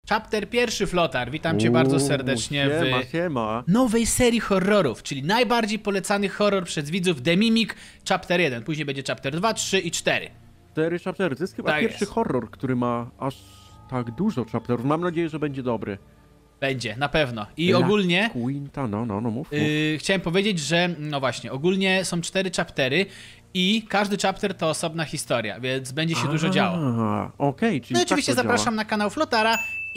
Chapter pierwszy, Flotar. Witam cię bardzo serdecznie siema. w nowej serii horrorów, czyli najbardziej polecany horror przez widzów The Mimic, Chapter 1. Później będzie Chapter 2, 3 i 4. 4 chaptery. To jest chyba Tak pierwszy jest. horror, który ma aż tak dużo chapterów. Mam nadzieję, że będzie dobry. Będzie, na pewno. I ogólnie... Quinta, no, mów. Chciałem powiedzieć, że no właśnie, ogólnie są 4 chaptery i każdy chapter to osobna historia, więc będzie się dużo działo. Okej, czyli No i oczywiście tak to zapraszam działa. na kanał Flotara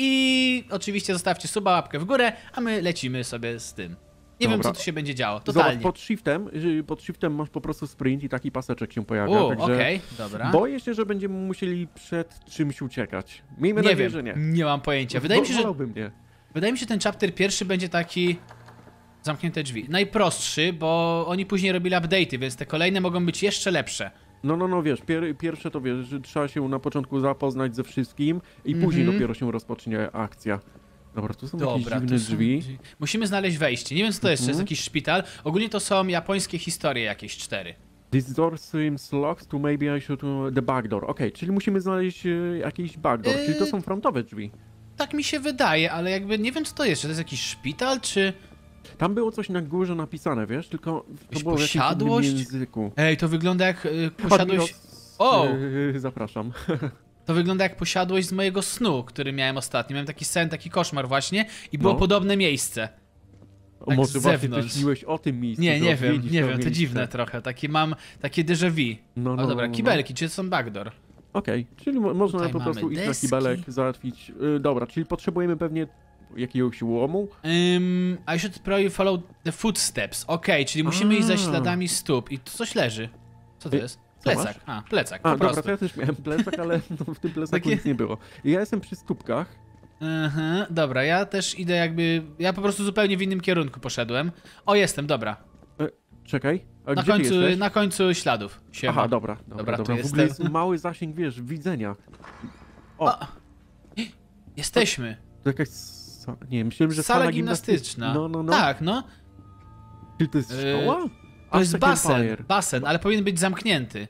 i oczywiście zostawcie suba, łapkę w górę, a my lecimy sobie z tym. Nie wiem, co tu się będzie działo, totalnie. Zobacz, pod shiftem masz po prostu sprint i taki paseczek się pojawia. Także okej, dobra. boję się, że będziemy musieli przed czymś uciekać. Miejmy nadzieję, że nie. Nie mam pojęcia. Wydaje mi się, że nie. ten chapter pierwszy będzie taki... Zamknięte drzwi. Najprostszy, bo oni później robili update'y, więc te kolejne mogą być jeszcze lepsze. No, wiesz, pierwsze to wiesz, że trzeba się na początku zapoznać ze wszystkim i później dopiero się rozpocznie akcja. Dobra, tu są jakieś dziwne drzwi. Musimy znaleźć wejście. Nie wiem, co to jest, czy jest jakiś szpital. Ogólnie to są japońskie historie jakieś 4. This door seems locked, to maybe I should... the back door. Okej, czyli musimy znaleźć jakiś backdoor, czyli to są frontowe drzwi. Tak mi się wydaje, ale jakby nie wiem, co to jest. Czy to jest jakiś szpital, czy... Tam było coś na górze napisane, wiesz, tylko to było w jakimś posiadłość? innym języku. Ej, to wygląda jak posiadłość... O! Zapraszam. To wygląda jak posiadłość z mojego snu, który miałem ostatnio. Miałem taki sen, taki koszmar właśnie i było podobne miejsce. Tak Może z właśnie zewnątrz. ty śniłeś o tym miejscu. Nie wiem, to to miejsce. dziwne trochę. Mam takie déjà vu. No, Dobra, kibelki, czy to są backdoor? Okej, czyli można Tutaj po prostu mamy iść na deski. kibelek, załatwić. Dobra, czyli potrzebujemy pewnie jakiegoś łomu. I should probably follow the footsteps. Okej, czyli musimy iść za śladami stóp. I tu coś leży. Co to jest? Plecak. Plecak, po dobra, prostu. to ja też miałem plecak, ale w tym plecaku nic nie było. I ja jestem przy stópkach. Dobra, ja też idę jakby... Ja po prostu zupełnie w innym kierunku poszedłem. O, jestem, dobra. Czekaj, a gdzie ty jesteś? Na końcu śladów. Siema. Aha, dobra. Tu W ogóle jestem. jest mały zasięg, wiesz, widzenia. O, Jesteśmy. to jakaś... Nie, myślałem, że Sala gimnastyczna. No. Tak, no. Czy to jest szkoła? To jest Aztec basen. Empire. Basen, ale powinien być zamknięty.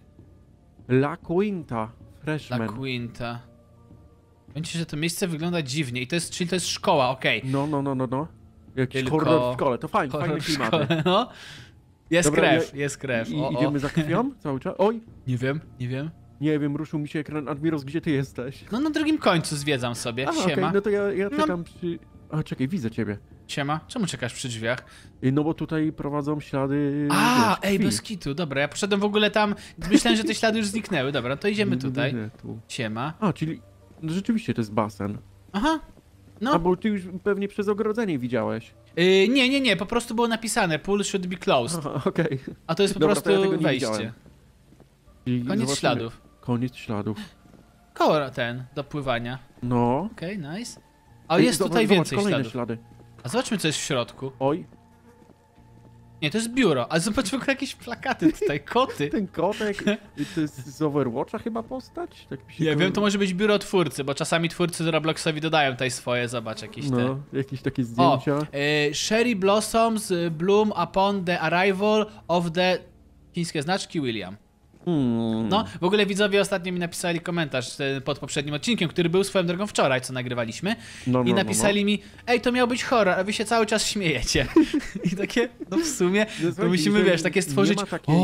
La Quinta. La Freshman. Quinta. Powiem ci, że to miejsce wygląda dziwnie i czyli to jest szkoła, okej. No. Jakiś Tylko- horror w szkole, to fajny Horror w klimat. szkole, no. Jest Dobra, krew, jest krew. Idziemy za krwią cały czas? Oj, Nie wiem. nie wiem, ruszył mi się ekran. Admiros, gdzie ty jesteś? No na drugim końcu zwiedzam sobie. Aha, okej, Siema. no to ja czekam przy... A, czekaj, widzę ciebie. Siema. Czemu czekasz przy drzwiach? No bo tutaj prowadzą ślady... A, wiesz, ej, krwi. bez kitu. Dobra, ja poszedłem w ogóle tam. Myślałem, że te ślady już zniknęły. Dobra, to idziemy tutaj. Nie, tu. Siema. A, czyli... No rzeczywiście to jest basen. Aha. A, No. bo ty już pewnie przez ogrodzenie widziałeś. Nie, po prostu było napisane pool should be closed. Aha, okej. A to jest po Dobra, to ja prostu tego nie wejście. widziałem. Czyli Koniec zobaczymy. śladów. Koniec śladów. Koło do pływania. No. Okej, nice. A jest tutaj więcej kolejne śladów. ślady. A zobaczmy, co jest w środku. Oj, Nie, to jest biuro. A zobacz w ogóle jakieś plakaty tutaj, koty. ten kotek, to jest z Overwatcha chyba postać? Tak mi się Nie wiem, to może być biuro twórcy, bo czasami twórcy Robloxowi dodają tutaj swoje, zobacz, jakieś te... No, jakieś takie zdjęcia. Cherry Blossoms bloom upon the arrival of the... Chińskie znaczki William. No, w ogóle widzowie ostatnio mi napisali komentarz pod poprzednim odcinkiem, który był swoją drogą wczoraj, co nagrywaliśmy. I napisali mi, ej, to miał być horror, a wy się cały czas śmiejecie. I takie, no w sumie, to musimy, wiesz, takie stworzyć...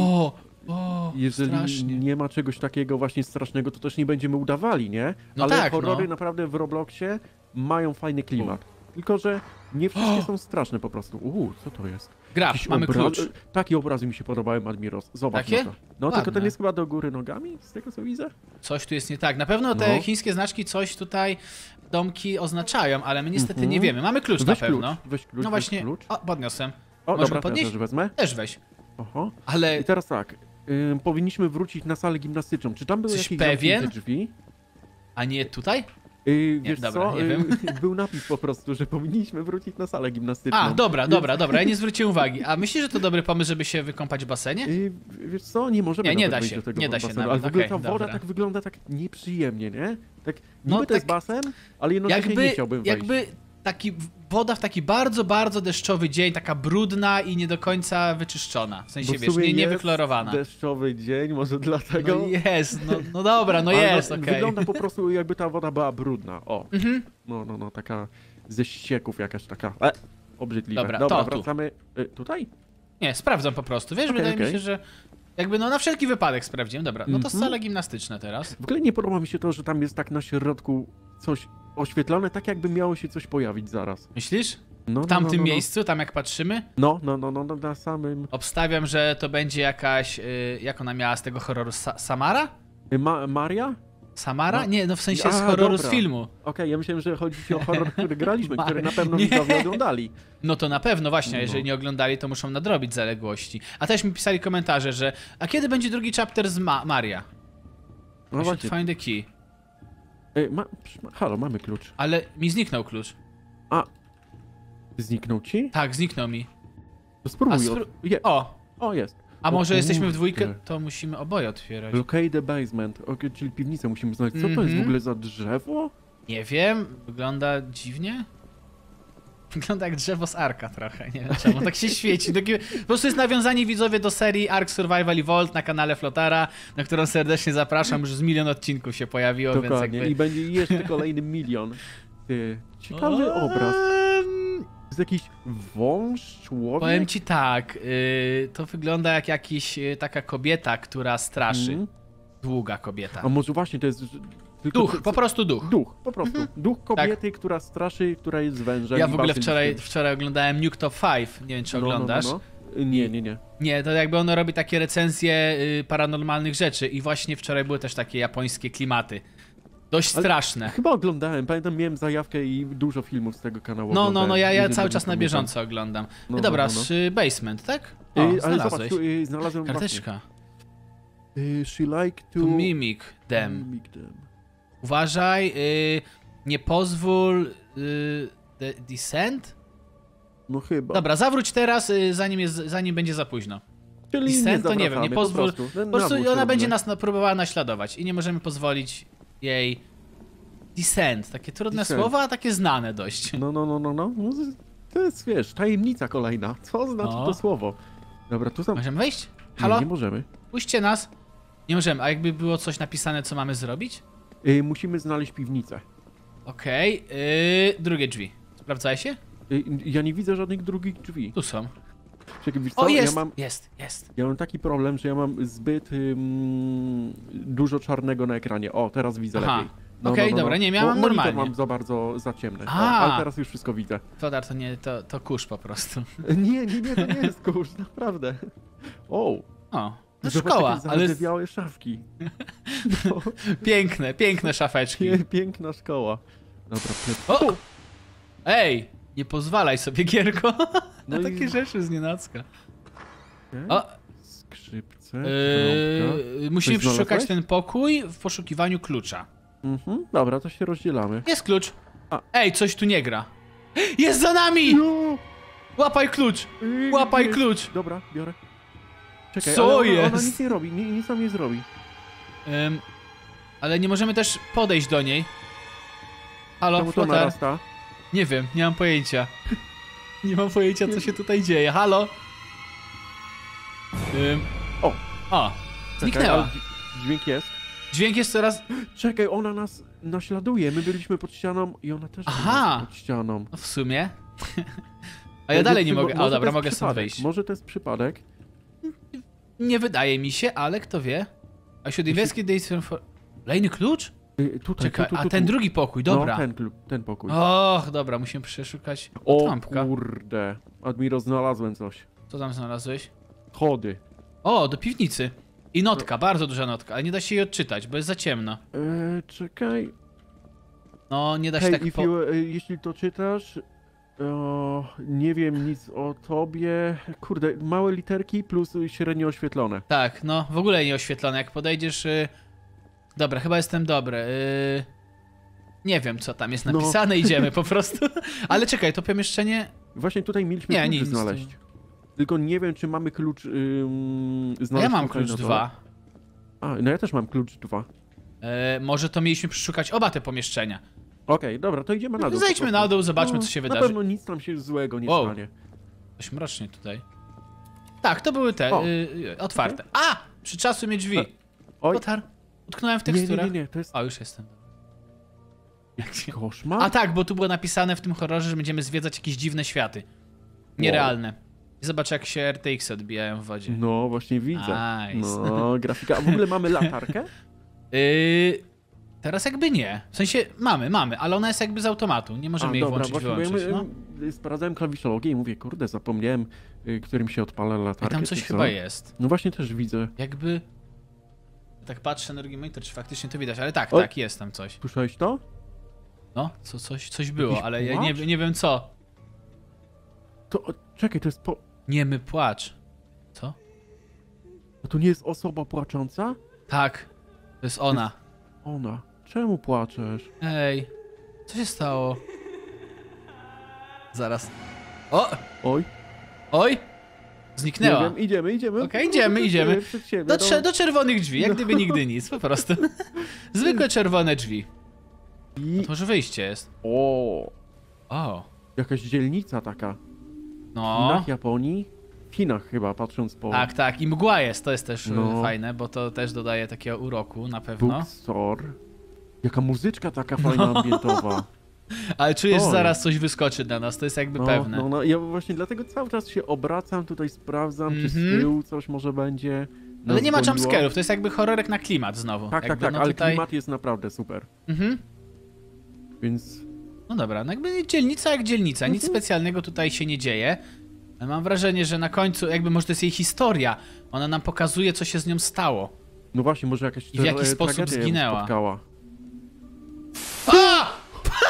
Jeżeli strasznie. nie ma czegoś takiego właśnie strasznego, to też nie będziemy udawali, nie? No ale tak, horrory no. naprawdę w Robloxie mają fajny klimat. Tylko, że nie wszystkie są straszne po prostu. Co to jest? Graf, Jakiś mamy klucz. Takie obrazy mi się podobały, Admiros. Zobacz Takie? na to. No, tylko Ładne. ten jest chyba do góry nogami, z tego co widzę. Coś tu jest nie tak. Na pewno te No. chińskie znaczki coś tutaj domki oznaczają, ale my niestety nie wiemy. Mamy klucz Weź na pewno. Weź klucz, No weź właśnie. klucz. O, podniosłem. O, Możemy dobra, to ja podnieść? też wezmę. Też weź. Oho. Ale I teraz tak, powinniśmy wrócić na salę gimnastyczną. Czy tam były Jesteś jakieś pewien? zamknięte drzwi? a nie tutaj? Wiesz dobra, co? nie wiem. Był napis po prostu, że powinniśmy wrócić na salę gimnastyczną. A, dobra, ja nie zwróciłem uwagi. A myślisz, że to dobry pomysł, żeby się wykąpać w basenie? Wiesz co? Nie możemy Nie nawet da wejść się, do tego nie da się basenu. nawet, Ale w ogóle okej, ta woda dobra. tak wygląda tak nieprzyjemnie, nie? Tak, No niby to jest tak- basen, ale jednocześnie nie chciałbym wejść. Jakby taki woda w taki bardzo, bardzo deszczowy dzień, taka brudna i nie do końca wyczyszczona. W sensie, Bo w wiesz, sumie nie jest wyklorowana. deszczowy dzień, może dlatego... No jest, no dobra, no Ale jest, okej. Wygląda po prostu jakby ta woda była brudna, o. No, taka ze ścieków jakaś taka, obrzydliwa. Dobra, tu. wracamy, tutaj? Nie, sprawdzam po prostu, wiesz, Okej, wydaje mi okej. się, że jakby no na wszelki wypadek sprawdziłem. Dobra, no to sale gimnastyczne teraz. W ogóle nie podoba mi się to, że tam jest tak na środku coś oświetlone, tak jakby miało się coś pojawić zaraz. Myślisz? No, W tamtym miejscu, tam jak patrzymy? No, na samym... Obstawiam, że to będzie jakaś, jak ona miała z tego horroru, Samara? Maria? Samara? No. Nie, no w sensie z A, horroru dobra. z filmu. Okej, ja myślałem, że chodzi ci o horror, który graliśmy, Maria. który na pewno Nie. widzowie oglądali. No to na pewno, właśnie, a No. jeżeli nie oglądali, to muszą nadrobić zaległości. A też mi pisali komentarze, że a kiedy będzie drugi chapter z Maria? No I should właśnie. find the key. Halo, mamy klucz. Ale mi zniknął klucz. A, zniknął ci? Tak, zniknął mi. To spróbuj. O, O, jest. a O może jesteśmy w kurde. dwójkę? To musimy oboje otwierać. Locate the basement. Okej, czyli piwnicę musimy znaleźć. Co to jest w ogóle za drzewo? Nie wiem, wygląda dziwnie. Wygląda jak drzewo z Arka trochę, nie wiem czemu, tak się świeci. Po prostu jest nawiązanie widzowie do serii Ark Survival Evolved na kanale Flotara, na którą serdecznie zapraszam, już z 1 000 000 odcinków się pojawiło, Dokładnie. więc jakby... I będzie jeszcze kolejny 1 000 000. Ty, ciekawy obraz. Jest jakiś wąż, człowiek? Powiem ci tak, to wygląda jak jakiś taka kobieta, która straszy. Długa kobieta. A może właśnie to jest... Tylko Duch, po prostu duch. Duch, po prostu. Duch kobiety, która straszy, która jest wężem. Ja i w ogóle bazyliskiem. wczoraj oglądałem Nuke Top 5, nie wiem czy oglądasz. Nie. Nie, to jakby ono robi takie recenzje paranormalnych rzeczy i właśnie wczoraj były też takie japońskie klimaty. Dość straszne. Chyba oglądałem, pamiętam, miałem zajawkę i dużo filmów z tego kanału No, oglądałem. ja Jedynie cały nie czas na pamiętam. bieżąco oglądam. No, Dobra, no. basement, tak? O, Ale zobacz, znalazłeś. tu znalazłem Karteczka. właśnie. She like to... To mimic them. Mimic them. Uważaj, nie pozwól descent? No chyba. Dobra, zawróć teraz, zanim będzie za późno. Czyli Descent to nie wiem, nie pozwól. Po Po prostu ona będzie nas próbowała naśladować i nie możemy pozwolić jej. Descent, takie trudne Descent. słowa, a takie znane dość. No, to jest, wiesz, tajemnica kolejna. Co znaczy No. to słowo? Dobra, tu są... Możemy wejść? Nie, Halo? nie możemy. Puśćcie nas. Nie możemy, a jakby było coś napisane, co mamy zrobić? Musimy znaleźć piwnicę. Okej, drugie drzwi. Sprawdzaj się? Ja nie widzę żadnych drugich drzwi. Tu są. Czekaj, wiesz co? O, jest! Ja Jest. mam taki problem, że ja mam zbyt dużo czarnego na ekranie. O, teraz widzę Aha. lepiej. Okej, dobra, nie, miałam Monitor normalnie. mam za bardzo za ciemny. O, A. ale teraz już wszystko widzę. Flodar to nie, to kurz po prostu. Nie, to nie jest kurz, naprawdę. O, O, to zobacz, szkoła, jakie ale białe szafki. No, piękne szafeczki. piękna szkoła. Dobra, O! Ej, nie pozwalaj sobie, Gierko, No na i- takie rzeczy z nienacka. O, Skrzypce, trąbka. musimy Coś przeszukać znalazłeś? ten pokój w poszukiwaniu klucza. Dobra, to się rozdzielamy. Jest klucz. A. Ej, coś tu nie gra. Jest za nami! No! Łapaj klucz! Łapaj klucz! Dobra, biorę. Czekaj, Co ale ona jest? nic nie robi, nic nam nie zrobi. Ale nie możemy też podejść do niej. Halo, Czemu to Flotar? narasta? Nie wiem, nie mam pojęcia. Nie mam pojęcia, co się tutaj dzieje. Halo? O! O, Czekaj, zniknęła. ale dźwięk jest. Dźwięk jest coraz... Czekaj, ona nas naśladuje. My byliśmy pod ścianą i ona też Aha! była pod ścianą. No w sumie. A ja dalej nie mogę... Może O, to dobra, jest mogę stąd przypadek. wyjść. Może to jest przypadek. Nie wydaje mi się, ale kto wie. I should investigate this for... Kolejny klucz? Tutaj, Czekaj, tu. a ten drugi pokój, dobra. No, ten pokój. Och, dobra, musimy przeszukać O trampka. kurde. Admiro, znalazłem coś. Co tam znalazłeś? Chody. O, do piwnicy. I notka, bardzo duża notka, ale nie da się jej odczytać, bo jest za ciemno. Czekaj. No, nie da się Hej, tak po... jeśli to czytasz, nie wiem nic o tobie. Kurde, małe literki plus średnio oświetlone. Tak, no, w ogóle nie oświetlone. Jak podejdziesz... Dobra, chyba jestem dobry. Nie wiem, co tam jest No. napisane, idziemy po prostu. Ale czekaj, to pomieszczenie... Właśnie tutaj mieliśmy Nie, klucz nic. znaleźć. Tylko nie wiem, czy mamy klucz A znaleźć. ja mam tutaj klucz na to. 2. A, no ja też mam klucz 2. Może to mieliśmy przeszukać oba te pomieszczenia. Okej, dobra, to idziemy na dół. Zejdźmy na dół, zobaczmy, co się Na wydarzy. pewno nic tam się złego nie Wow. stanie. Coś mrocznie tutaj. Tak, to były te, O. otwarte. A! Przyczasły mnie drzwi. Oj, Lotar, utknąłem w nie, teksturach. nie, to jest O, już jestem. koszmar? A tak, bo tu było napisane w tym horrorze, że będziemy zwiedzać jakieś dziwne światy. Nierealne. I zobacz, jak się RTX odbijają w wodzie. No, właśnie widzę. Nice. No, grafika. A w ogóle mamy latarkę? Teraz jakby nie. W sensie mamy, ale ona jest jakby z automatu. Nie możemy jej włączyć, właśnie, bo wyłączyć. ja sprawdzałem klawiszologię i mówię, kurde, zapomniałem, którym się odpala I latarkę. tam coś czy co? chyba jest. No właśnie też widzę. Jakby... Tak patrzę na drugi monitor, czy faktycznie to widać, ale tak, Oj. tak, jest tam coś. Słyszałeś to? No, coś było, Jakiś ale ja płacz? nie wiem co. To, czekaj, to jest Niemy płacz. Co? A to nie jest osoba płacząca? Tak, to jest ona. Ona. Czemu płaczesz? Ej, co się stało? Zaraz. O! Oj. Oj! Nie Zniknęła. wiem, idziemy. Okej, idziemy. Przed siebie, Do czerwonych drzwi, jak gdyby nigdy nic, po prostu. Zwykłe czerwone drzwi. I... To może wyjście jest. O, O, jakaś dzielnica taka. W no. Chinach, Japonii? W Chinach chyba, patrząc po... Tak, i mgła jest, to jest też No. fajne, bo to też dodaje takiego uroku na pewno. Bookstore. Jaka muzyczka taka fajna, ambientowa. Ale czujesz, Oj. zaraz coś wyskoczy dla nas, to jest jakby pewne. No, ja właśnie dlatego cały czas się obracam, tutaj sprawdzam, czy z tyłu coś może będzie. Ale nas nie ma goniło. jumpscare'ów, to jest jakby horrorek na klimat znowu. Tak, jakby, no ale tutaj... klimat jest naprawdę super. Mhm. Więc No dobra, no jakby dzielnica jak dzielnica, nic specjalnego tutaj się nie dzieje. Ale mam wrażenie, że na końcu, jakby może to jest jej historia, ona nam pokazuje, co się z nią stało. no właśnie, może jakaś I w jaki sposób tragedia ją zginęła. spotkała. A!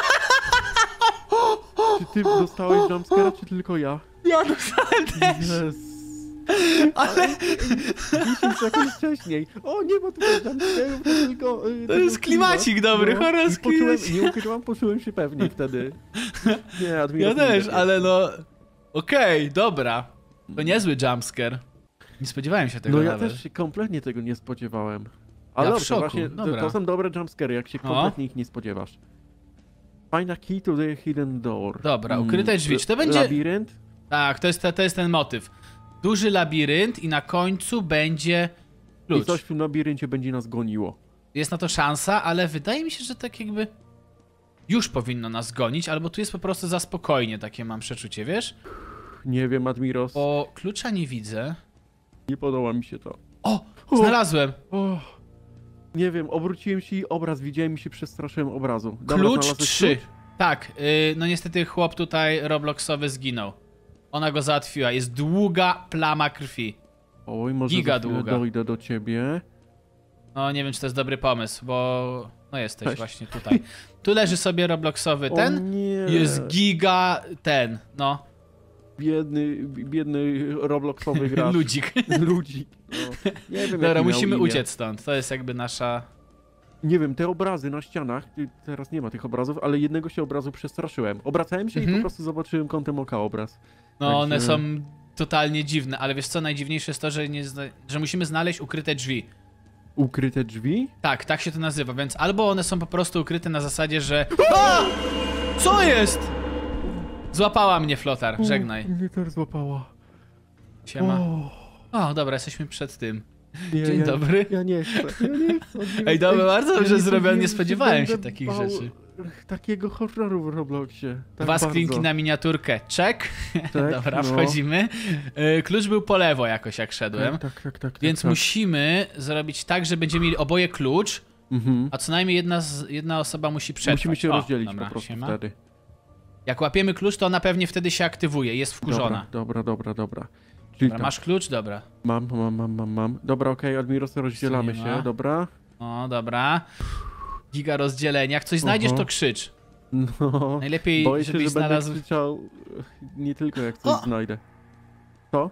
Czy ty dostałeś jumpscare'a, czy tylko ja? Ja dostałem też, Yes. ale 10 sekund wcześniej. O, nie ma tutaj jumpscare'ów, to tylko... to jest klimacik dobry, horror z klimacik. Nie ukrywam, poczułem się pewniej wtedy. Nie, Admiros Ja nie też, wie. ale no... Okej, dobra. To niezły jumpscare. Nie spodziewałem się tego No ja nawet. też się kompletnie tego nie spodziewałem. Ale Ja w dobrze, szoku, właśnie dobra. to są dobre jumpscary, jak się No. kompletnie ich nie spodziewasz. Find a key to the hidden door. Dobra, ukryte drzwi. Czy to będzie... Labirynt? Tak, to jest ten motyw. Duży labirynt i na końcu będzie I klucz. coś w tym labiryncie będzie nas goniło. Jest na to szansa, ale wydaje mi się, że tak jakby już powinno nas gonić, albo tu jest po prostu za spokojnie, takie mam przeczucie, wiesz? Nie wiem, Admiros, Bo klucza nie widzę. nie podoba mi się to. O! Znalazłem! O, nie wiem, obróciłem się i obraz widziałem i się przestraszyłem obrazu. Dobra, Klucz znalazłeś 3. klucz? Tak, no niestety chłop tutaj Robloxowy zginął. Ona go załatwiła. Jest długa plama krwi. Oj, może Giga za chwilę długa. dojdę do ciebie. No nie wiem, czy to jest dobry pomysł, bo... No jesteś Cześć. właśnie tutaj. Tu leży sobie Robloxowy O ten. nie. Jest giga ten, no. Biedny Robloxowy gracz. Ludzik. Ludzik. No. Nie wiem, Dobra, jakie miał musimy imię. uciec stąd. To jest jakby nasza... Nie wiem, te obrazy na ścianach, teraz nie ma tych obrazów, ale jednego się obrazu przestraszyłem. Obracałem się i po prostu zobaczyłem kątem oka obraz. No Także- one są totalnie dziwne, ale wiesz co, najdziwniejsze jest to, że, że musimy znaleźć ukryte drzwi. Ukryte drzwi? Tak się to nazywa, więc albo one są po prostu ukryte na zasadzie, że... A! Co jest? Złapała mnie Flotar, żegnaj. Mnie też złapała. Siema. O, O, dobra, jesteśmy przed tym. nie, Dzień dobry. Ja nie chcę. Ej, dobra, bardzo dobrze nie zrobione, nie spodziewałem spodziewałem się będę takich bał rzeczy. Takiego horroru w Robloxie. Tak Dwa bardzo. skrinki na miniaturkę, check. Tak, Dobra, no. wchodzimy. Klucz był po lewo jakoś, jak szedłem. Tak. Więc tak. musimy zrobić tak, że będziemy mieli oboje klucz, Mhm. a co najmniej jedna osoba musi przetrwać. Musimy się O, rozdzielić dobra, po prostu siema. wtedy. Jak łapiemy klucz, to ona pewnie wtedy się aktywuje, jest wkurzona. Dobra. Czyli Dobra, tak. masz klucz? Dobra. Mam. Dobra, okej, Admiros, rozdzielamy nie ma. się, dobra? O, dobra. Giga rozdzielenia. Jak coś znajdziesz, to krzycz. No. Najlepiej, Boję się, żebyś że znalazł... będę krzyczał nie tylko jak coś O! znajdę. Co?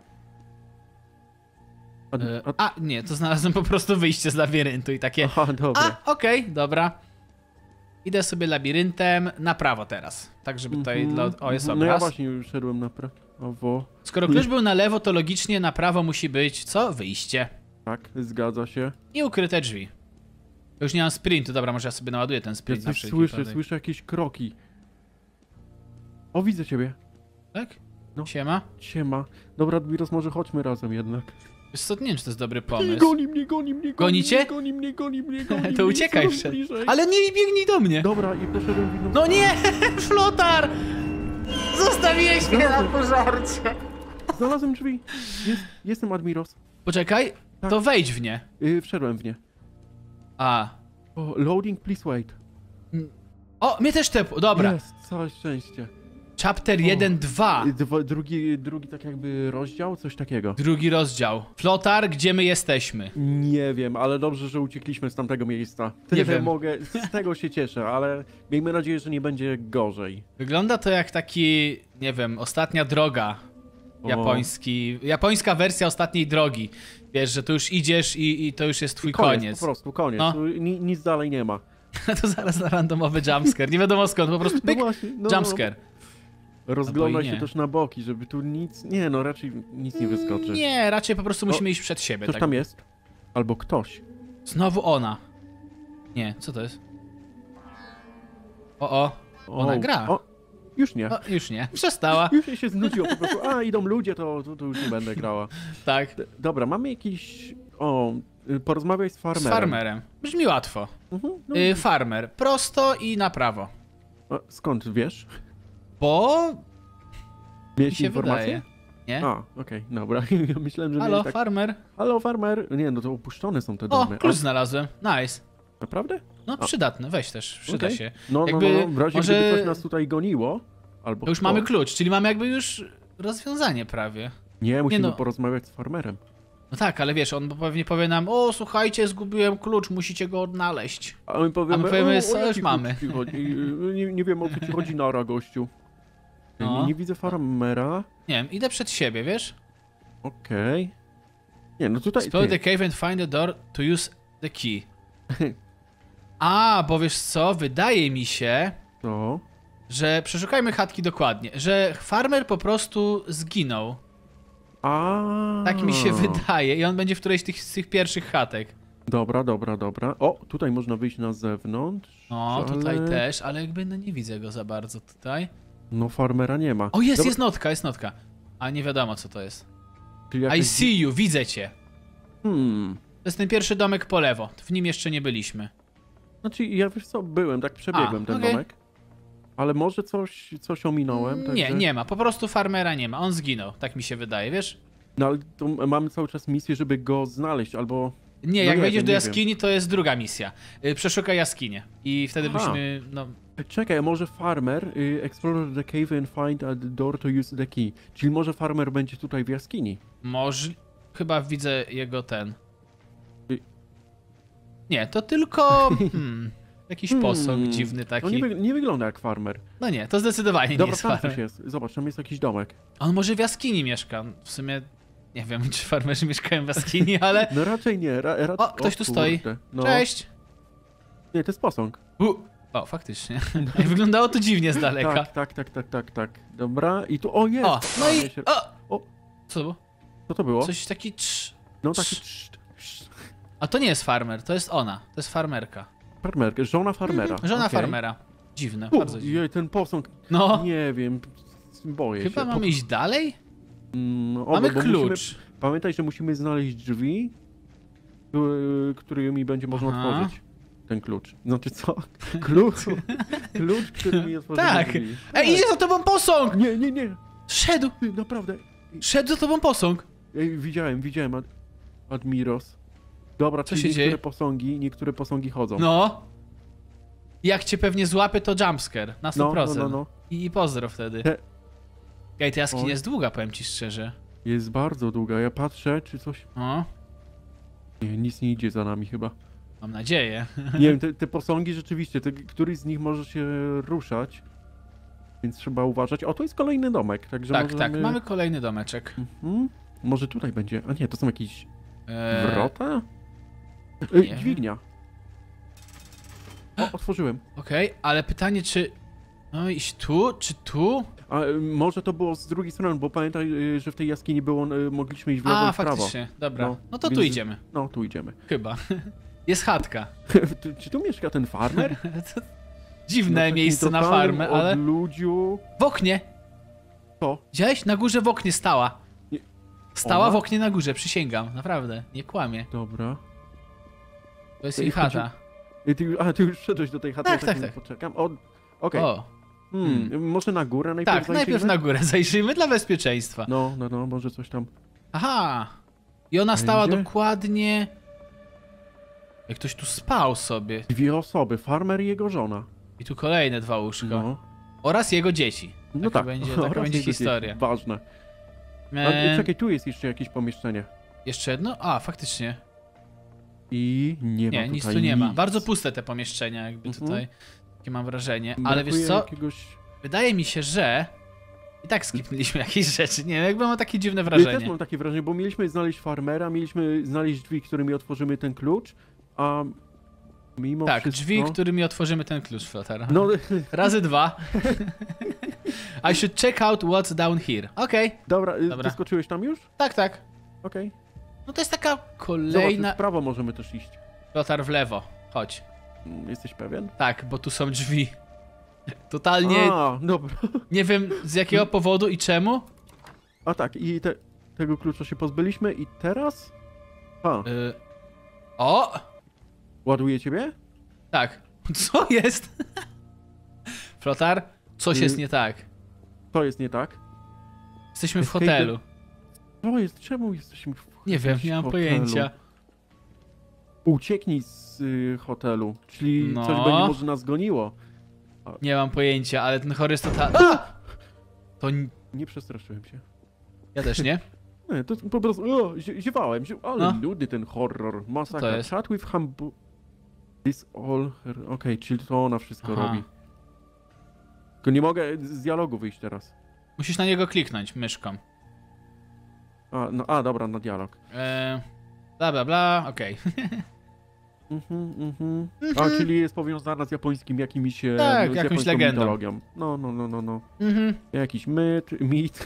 Nie, to znalazłem po prostu wyjście z labiryntu i takie... Aha, dobra. Okej, dobra. Idę sobie labiryntem na prawo teraz. Tak, żeby tutaj... O, jest No obraz. ja właśnie już szedłem na prawo. Skoro klucz był na lewo, to logicznie na prawo musi być, co? Wyjście. Tak, zgadza się. I ukryte drzwi. Już nie mam sprintu, dobra, może ja sobie naładuję ten Ja sprint na coś wszelki słyszę, wypadek. słyszę jakieś kroki. O, widzę ciebie. Tak? No. Siema? Siema. Dobra, Admiros, może chodźmy razem jednak. Wiesz co, nie wiem, czy to jest dobry Ej, pomysł. goni mnie, goni mnie, Gonicie? Goni mnie, goni mnie, goni mnie. To uciekaj coraz przed. bliżej. Ale nie biegnij do mnie! Dobra, i poszedłem w inną No stronę. nie! Flotar! Zostawiłeś mnie na pożarcie! Znalazłem drzwi. Jestem Admiros. Poczekaj, Tak. to wejdź w nie. Wszedłem w nie. A. O, loading, please wait. O, mnie też tepło, dobra. Jest, całe szczęście. Chapter 1-2. Drugi tak jakby rozdział, coś takiego. Drugi rozdział. Flotar, gdzie my jesteśmy? Nie wiem, ale dobrze, że uciekliśmy z tamtego miejsca. Nie Tyle wiem. mogę, z tego się cieszę, ale miejmy nadzieję, że nie będzie gorzej. Wygląda to jak taki, nie wiem, ostatnia droga. Japońska wersja ostatniej drogi. Wiesz, że tu już idziesz i to już jest twój koniec. Po prostu, koniec. No. Tu nic dalej nie ma. To zaraz na randomowy jumpscare. Nie wiadomo skąd, po prostu pyk, właśnie, jumpscare. Rozglądaj Albo i się nie. też na boki, żeby tu nic... Nie, no raczej nic nie wyskoczy. Nie, raczej po prostu musimy iść przed siebie. Ktoś Tak. tam jest? Albo ktoś. Znowu ona. Nie, co to jest? Ona gra. O, już nie. O, już nie. Przestała. Już jej się znudziło po prostu. A, idą ludzie, to już nie będę grała. Tak. Dobra, mamy jakiś... porozmawiaj z farmerem. Z farmerem. Brzmi łatwo. Mhm, no. Farmer. Prosto i na prawo. Skąd wiesz? Bo mi Miałeś się informację? wydaje. Nie? A, okej, dobra. Ja myślałem, że Halo, miałeś tak... farmer. Halo, farmer. Nie, no to opuszczone są te O, domy. klucz znalazłem. Nice. Naprawdę? No, przydatny. Weź też. Przyda Okej. się. No, Jakby w razie może- gdyby coś nas tutaj goniło, albo To już kto. mamy klucz, czyli mamy jakby już rozwiązanie prawie. Nie, musimy no. porozmawiać z farmerem. No tak, ale wiesz, on pewnie powie nam, o słuchajcie, zgubiłem klucz, musicie go odnaleźć. A my powiemy, A my powiemy, o co jaki już mamy. klucz ci chodzi? Nie wiem, o co ci chodzi, nara, gościu. No. Nie widzę farmera. Nie wiem, idę przed siebie, wiesz? Okej. Nie, no tutaj... Explore the cave and find the door to use the key. A, bo wiesz co, wydaje mi się, To... że przeszukajmy chatki dokładnie, że farmer po prostu zginął. A. Tak mi się wydaje i on będzie w którejś z tych pierwszych chatek. Dobra. O, tutaj można wyjść na zewnątrz. No, tutaj ale- też, ale jakby no nie widzę go za bardzo tutaj. No, farmera nie ma. O, jest, Dobra, jest notka. A nie wiadomo co to jest. czyli I jakaś- see you, widzę cię. To jest ten pierwszy domek po lewo, w nim jeszcze nie byliśmy. Znaczy, ja wiesz co, byłem, tak przebiegłem ten okej. domek. Ale może coś ominąłem, Nie, także... nie ma, po prostu farmera nie ma, on zginął, tak mi się wydaje, wiesz? No, ale to mamy cały czas misję, żeby go znaleźć, albo... Nie, No jak nie wejdziesz wiem, do nie jaskini, to jest druga misja. Przeszukaj jaskinię i wtedy Aha. musimy, no... Czekaj, a może farmer explore the cave and find a door to use the key. Czyli może farmer będzie tutaj w jaskini. Może... Chyba widzę jego ten... Y- Nie, to tylko... jakiś posąg Hmm. dziwny No taki. nie wygląda jak farmer. No nie, to zdecydowanie nie Dobra, jest tam farmer. coś jest. Zobacz, tam jest jakiś domek. On może w jaskini mieszka. W sumie nie wiem, czy farmerzy mieszkają w jaskini, ale... No raczej nie. O, ktoś tu stoi. No. Cześć! Nie, to jest posąg. O, faktycznie. Wyglądało to dziwnie z daleka. Tak. Dobra, i tu... O, jest! O, no i... O! O! Co to było? Co to było? Coś taki trz... No taki... A to nie jest farmer, to jest ona. To jest farmerka. Farmerka, żona farmera. Żona Okej. farmera. Dziwne, U, bardzo dziwne. Jej, ten posąg, No, nie wiem, boję chyba się. mamy iść dalej? No, Mamy bo klucz. Musimy... Pamiętaj, że musimy znaleźć drzwi, którymi będzie można Aha. otworzyć ten klucz. Znaczy co? Klucz, którymi otworzymy Tak. drzwi. Ej, idzie za tobą posąg! Nie. Szedł! Ty, naprawdę. Szedł za tobą posąg! Ej, widziałem Admiros. Dobra, Co czyli się dzieje? niektóre posągi chodzą. No. Jak cię pewnie złapie, to jumpscare. Na 100%. No. I pozdro wtedy. Te- Ej, ta jaskinia Oj. jest długa, powiem ci szczerze. Jest bardzo długa, ja patrzę, czy coś... O, Nie, nic nie idzie za nami chyba. mam nadzieję. Nie wiem, te posągi rzeczywiście, któryś z nich może się ruszać, więc trzeba uważać. O, to jest kolejny domek, także Tak, możemy... tak, mamy kolejny domeczek. Mhm. Może tutaj będzie... A nie, to są jakieś wrota? nie. Dźwignia. O, otworzyłem. Okej, ale pytanie czy... No iść tu, czy tu? A może to było z drugiej strony, bo pamiętaj, że w tej jaskini było, mogliśmy iść w lewo A, i w prawo. faktycznie, dobra. No, No to tu więc- idziemy. No, tu idziemy. Chyba. Jest chatka. Czy tu mieszka ten farmer? Dziwne miejsce na farmę, ale... Ludziu. W oknie! Co? Widziałeś? Na górze w oknie stała. Nie. Stała Ona? w oknie na górze, przysięgam. Naprawdę, nie kłamie. Dobra. To jest jej chata. Ty już wszedłeś do tej chaty, Tak, ja tak. poczekam. Okej. O, Może na górę najpierw tak, najpierw zajrzyjmy? na górę zajrzyjmy dla bezpieczeństwa. No, może coś tam. Aha! I ona stała Będzie? dokładnie... Jak ktoś tu spał sobie. 2 osoby, farmer i jego żona. I tu kolejne 2 łóżka. No. Oraz jego dzieci. No Taka tak. będzie, Oraz taka będzie jego historia. dzieci. Ważne. Czekaj, tu jest jeszcze jakieś pomieszczenie. Jeszcze jedno? A, faktycznie. I nie ma Nie, tutaj nic tu nie ma. nic. Bardzo puste te pomieszczenia, jakby tutaj. Takie mam wrażenie. Ale Brakuje wiesz co? Jakiegoś... Wydaje mi się, że... I tak skipnęliśmy jakieś rzeczy. Nie wiem, jakby mam takie dziwne Ja wrażenie. też mam takie wrażenie, bo mieliśmy znaleźć farmera, mieliśmy znaleźć drzwi, którymi otworzymy ten klucz, a mimo Tak, wszystko... drzwi, którymi otworzymy ten klucz, Flotar. No, Razy 2. I should check out what's down here. Okej. dobra, Dobra. ty skoczyłeś tam już? Tak, tak. Okej. No to jest taka Zobacz, kolejna... w prawo możemy też iść. Flotar w lewo. Chodź. Jesteś pewien? Tak, bo tu są drzwi. Totalnie A, dobra. nie wiem z jakiego powodu i czemu. A tak, i tego klucza się pozbyliśmy i teraz? A, O! ładuje ciebie? Tak. Co jest? Flotar, coś jest nie tak. To jest nie tak. Jesteśmy w Escape hotelu. To jest, czemu jesteśmy w Nie wiem, jakimś nie mam hotelu? pojęcia. Ucieknij z hotelu, czyli No. coś będzie może nas goniło. Nie mam pojęcia, ale ten horror jest totalnie... To... Nie przestraszyłem się. Ja też nie. Nie, to po prostu, ziewałem, ale No. nudny ten horror, masakra. to jest? Chat with this all Okej, czyli to ona wszystko Aha. robi. Tylko nie mogę z dialogu wyjść teraz. Musisz na niego kliknąć myszką. Dobra, na dialog. Bla bla bla, okej. Czyli jest powiązana z japońskim jakimiś... Tak, z jakąś japońską legendą. mitologią. No. Jakiś mit.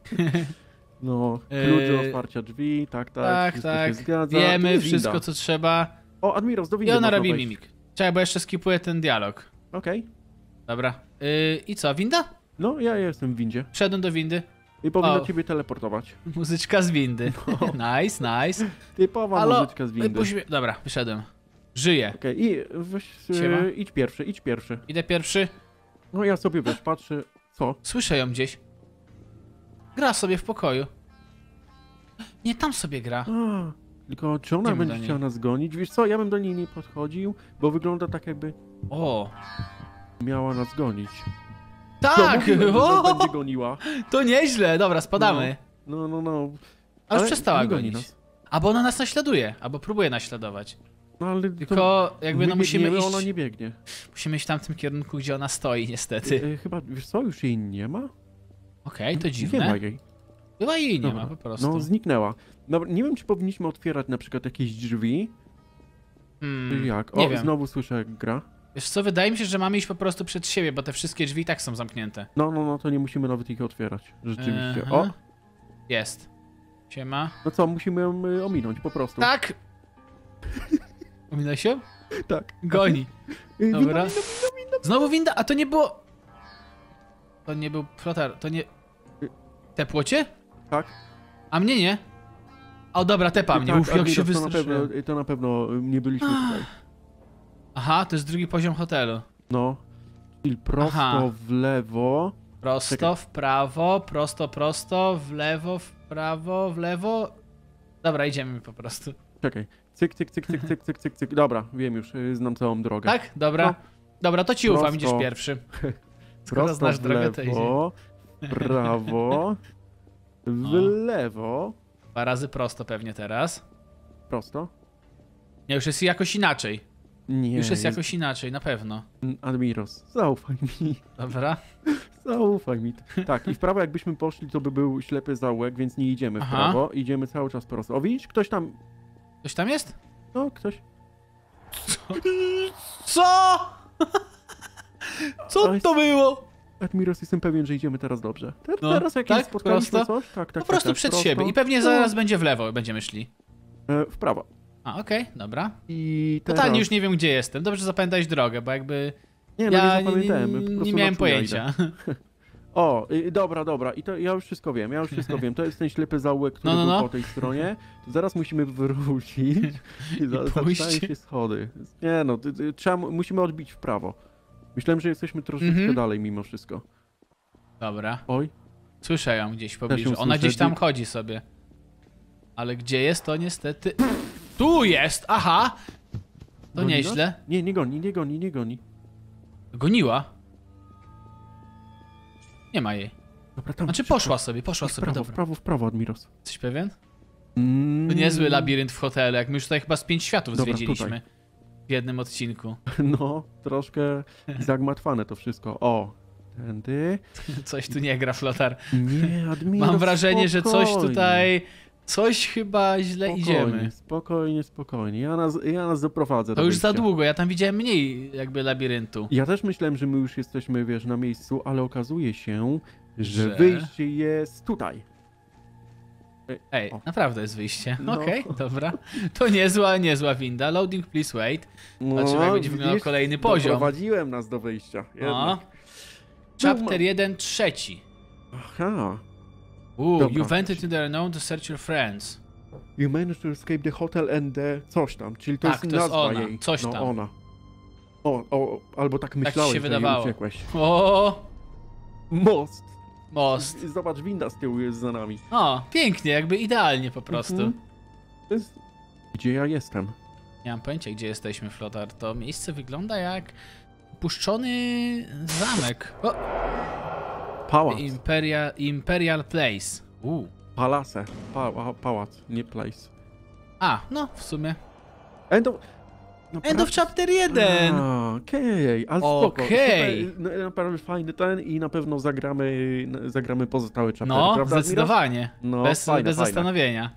No, klucz do otwarcia drzwi, tak, Tak, wszystko tak. się zgadza. Tu Wiemy jest wszystko, winda. co trzeba. O, Admiros, do I windy ona można robi wejść. mimik. Czekaj, bo jeszcze skipuję ten dialog. Okej. Dobra. I co, winda? No, ja jestem w windzie. Wszedłem do windy. I powinno O. ciebie teleportować. Muzyczka z windy. Nice. Typowa Halo? muzyczka z windy. Dobra, wyszedłem. Żyję. Okej, i weź, Siema. idź pierwszy. Idę pierwszy. No ja sobie wiesz, patrzę. Co? Słyszę ją gdzieś. Gra sobie w pokoju. Nie, tam sobie gra. Tylko czy ona Idziemy do będzie niej. chciała nas gonić? Wiesz co, ja bym do niej nie podchodził, bo wygląda tak jakby O. miała nas gonić. Tak! Mówiłem, że nas O! będzie goniła. To nieźle. Dobra, spadamy. No. A już Ale przestała nie goni gonić. nas. Albo ona nas naśladuje, albo próbuje naśladować. No ale Tylko jakby no musimy biegniemy, iść... ona nie biegnie. Musimy iść w tamtym kierunku, gdzie ona stoi, niestety. Chyba, wiesz co, już jej nie ma? Okej, to Nie ma dziwne. jej. Chyba jej nie Dobra. ma po prostu. No, zniknęła. Dobra, nie wiem, czy powinniśmy otwierać na przykład jakieś drzwi, czy jak. nie O, wiem. znowu słyszę jak gra. Wiesz co, wydaje mi się, że mamy iść po prostu przed siebie, bo te wszystkie drzwi i tak są zamknięte. No, to nie musimy nawet ich otwierać. Rzeczywiście. O, Jest. Siema. no co, musimy ją ominąć po prostu. Tak! Ominąłeś się? Tak. Goni. Winda, Dobra. Znowu winda, a to nie było... To nie był flotar, to nie... Tepło cię? Tak. A mnie nie? O dobra, tepa mnie, uf, jak Admiros, się wystraszyłem. to na pewno nie byliśmy tutaj. Aha, to jest drugi poziom hotelu. No. Czyli prosto Aha. w lewo. Prosto, Czekaj. w prawo, prosto, w lewo. Dobra, idziemy po prostu. Czekaj. Cyk. Dobra, wiem już, znam całą drogę. Tak? Dobra. No. Dobra, to ci ufam, Prosto. idziesz pierwszy. Skoro Prosto znasz w drogę, to idzie. lewo, w prawo, w O. lewo, 2 razy prosto pewnie teraz. prosto. Nie, już jest jakoś inaczej. Nie, Już jest jakoś inaczej, na pewno. Admiros, zaufaj mi. Dobra. Zaufaj mi. Tak, i w prawo jakbyśmy poszli, to by był ślepy zaułek, więc nie idziemy w Aha. prawo, idziemy cały czas prosto. O, widzisz? Ktoś tam... Ktoś tam jest? No, ktoś... Co? Co to było? Admiros, jestem pewien, że idziemy teraz dobrze. No, Teraz jak tak? spotkaliśmy Prosto? coś? Tak, Po prostu przed prosto. siebie. I pewnie zaraz będzie w lewo, będziemy szli. W prawo. A, okej, dobra. I teraz... Totalnie już nie wiem, gdzie jestem. Dobrze, że zapamiętałeś drogę, bo jakby... Nie, no ja nie zapamiętałem. Po prostu nie na miałem czuja pojęcia. idę. O, dobra. I to ja już wszystko wiem. To jest ten ślepy zaułek, który był po tej stronie. To zaraz musimy wrócić i zaczynają się schody. Nie no, musimy odbić w prawo. Myślałem, że jesteśmy troszeczkę dalej mimo wszystko. Dobra. Oj. Słyszę ją gdzieś w pobliżu. Ona Ona gdzieś tam chodzi sobie. Ale gdzie jest, to niestety... Tu jest! Aha! To Goni nieźle. nas? Nie goni. Goniła? Nie ma jej. Dobra, tam. Znaczy poszła sobie, dobra. W prawo, Admiros. Jesteś pewien? To niezły labirynt w hotelu, jak my już tutaj chyba z 5 światów Dobra, zwiedziliśmy. tutaj. W jednym odcinku. No, troszkę zagmatwane to wszystko. O, tędy. Coś tu nie gra, Flotar. Nie, Admiros, Mam wrażenie, że coś spokojnie. tutaj... Coś chyba źle idziemy. Spokojnie. Ja nas doprowadzę To do już za wyjścia. długo, ja tam widziałem mniej jakby labiryntu. Ja też myślałem, że my już jesteśmy, wiesz, na miejscu, ale okazuje się, że wyjście jest tutaj. Ej, O. naprawdę jest wyjście. No. Okej, dobra. To niezła winda. Loading, please wait. No, Zobaczymy, jak będzie wyglądał widzisz, kolejny poziom. Doprowadziłem nas do wyjścia. No. Jednak. Chapter 1, trzeci. Aha. You Dobra. vented into the unknown to search your friends. You managed to escape the hotel and the... coś tam, czyli to Tak, jest to jest nazwa ona, jej. coś no, tam. ona. Albo tak ci myślałem, się że wydawało. jej uciekłeś. O, Most. most. Zobacz, winda z tyłu jest za nami. O, pięknie, jakby idealnie po prostu. Mhm. To jest... Gdzie ja jestem? Nie mam pojęcia, gdzie jesteśmy, Flotar. To miejsce wygląda jak opuszczony zamek. O, Pałac. Imperial Place. Palase. Pałac, nie place. A, no w sumie. End of chapter 1! Okej, ale spoko. Okej. Super, naprawdę fajny ten i na pewno zagramy pozostałe chaptery, No, prawda, Admiros? zdecydowanie. No, Bez fajne. zastanowienia.